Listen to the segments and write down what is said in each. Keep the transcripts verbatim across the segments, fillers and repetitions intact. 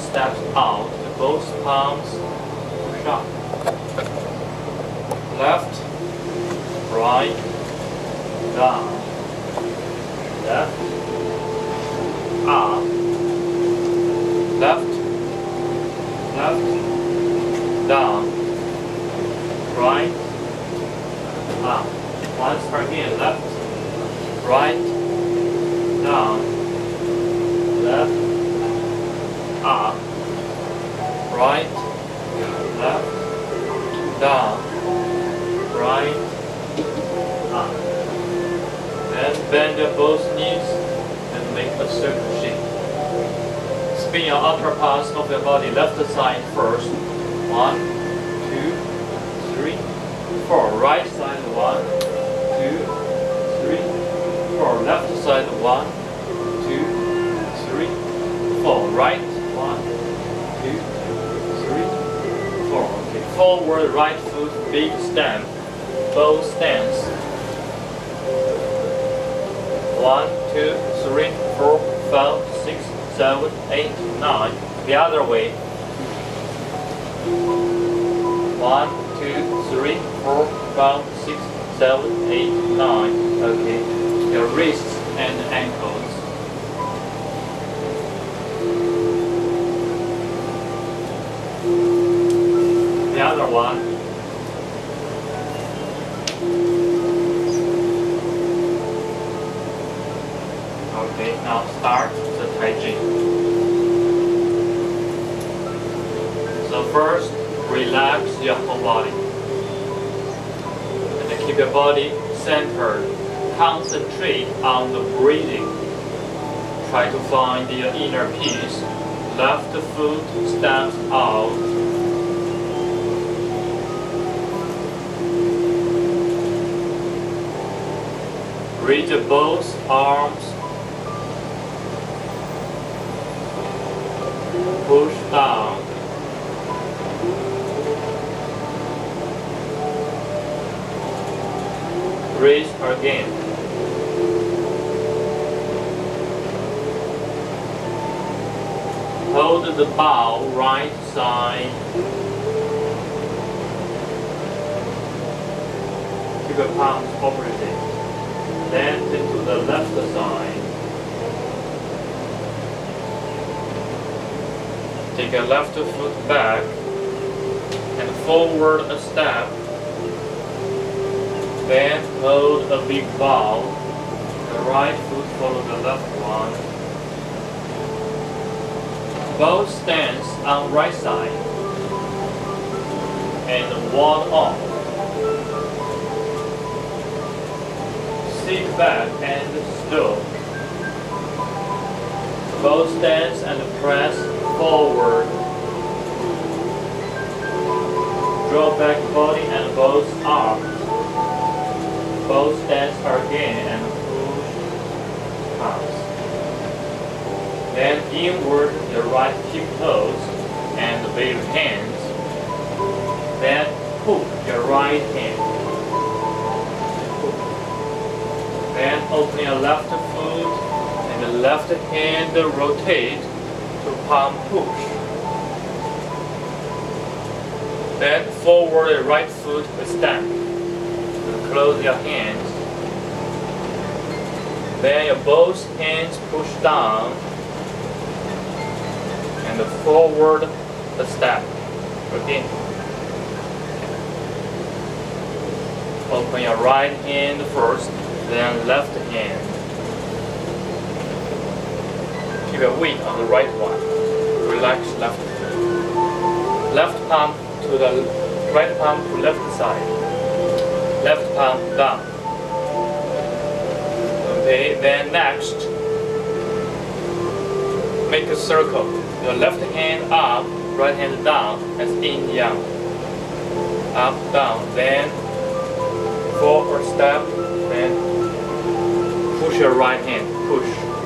steps out, both palms push up. Left, right, down, left, up, left, left, down, right, up. Once again, left, right, down, left, up, right, left, down, right, up. Then bend your both knees and make a circle shape. Spin your upper parts of your body left side first. One, two, three, four. Right side, one, two, three, four. Left side, one, two, three, four. Right, one, two, three, four. Okay. Forward, right foot, big stamp, both stance. One, two, three, four, five, six, seven, eight, nine. The other way. One, two, three, four, five, six, seven, eight, nine. Okay. Your wrists and ankles. The other one. Okay, now start the Tai Chi. So first, relax your whole body. And keep your body centered. Concentrate on the breathing. Try to find your inner peace. Left foot steps out. Reach both arms. Push down. Raise again. Hold the bow right side. Keep your palms opposite. Then into the left side. Take your left foot back and forward a step. Then hold a big bow. The right foot follow the left one. Both stance on right side. And one on. Sit back and slow. Both stance and press forward. Draw back body and both arms. Both stance again and push palms. Then inward the right hip toes and wave hands. Then hook your right hand. Hook. Then open your left foot and the left hand rotate to palm push. Then forward the right foot step. Close your hands. Then your both hands push down and forward the step. Again. Open your right hand first, then left hand. Keep your weight on the right one. Relax left foot. Left palm to the right palm to left side. Left palm down. Okay, then next, make a circle. Your left hand up, right hand down, as yin yang. Up, down, then forward step, then push your right hand, push.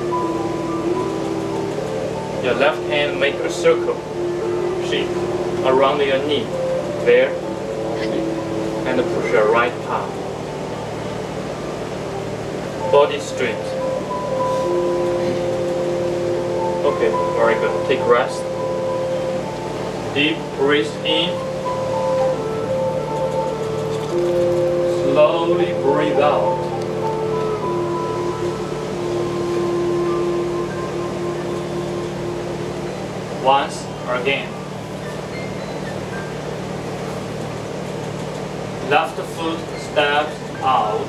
Your left hand make a circle shape around your knee. There, and push your right palm. Body straight. Okay, very good. Take rest. Deep breathe in. Slowly breathe out. Once again. Left foot steps out.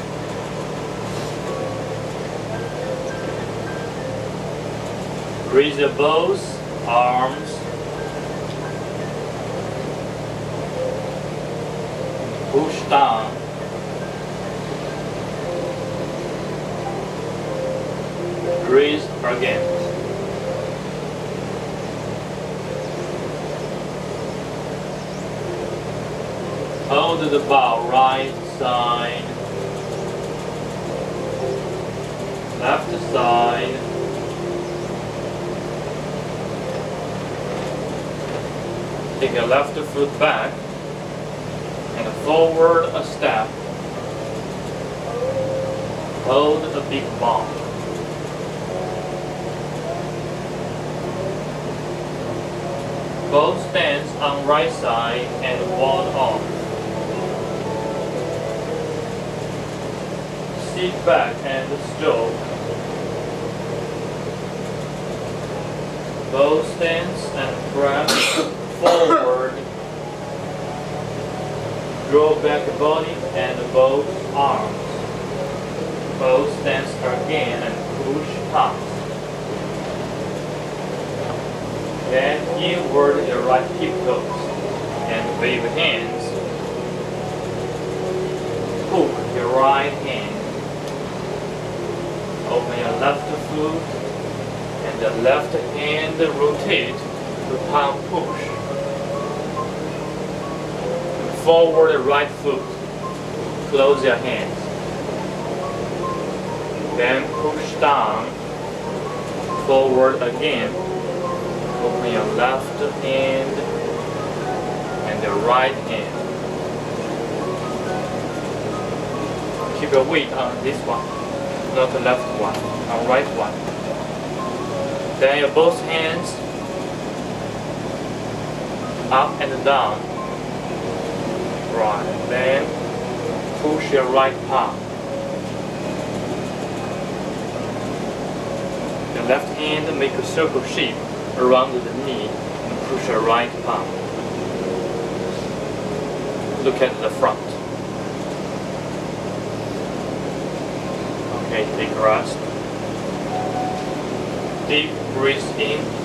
Raise both arms. Push down. Breathe again. Hold the ball right side, left side. Take your left foot back and forward a step. Hold the big ball. Both stands on right side and wall off. Sit back and stroke. Both stands and press forward. Draw back the body and both arms. Both stands again and push up. Then inward your right hip goes and wave hands. Hook your right hand. Open your left foot and the left hand rotate to palm push. Forward the right foot. Close your hands. Then push down. Forward again. Open your left hand and the right hand. Keep your weight on this one, not the left one, on right one. Then your both hands up and down. Right. Then push your right palm. The left hand make a circle shape around the knee and push your right palm. Look at the front. Okay, take a rest. Deep breathe in.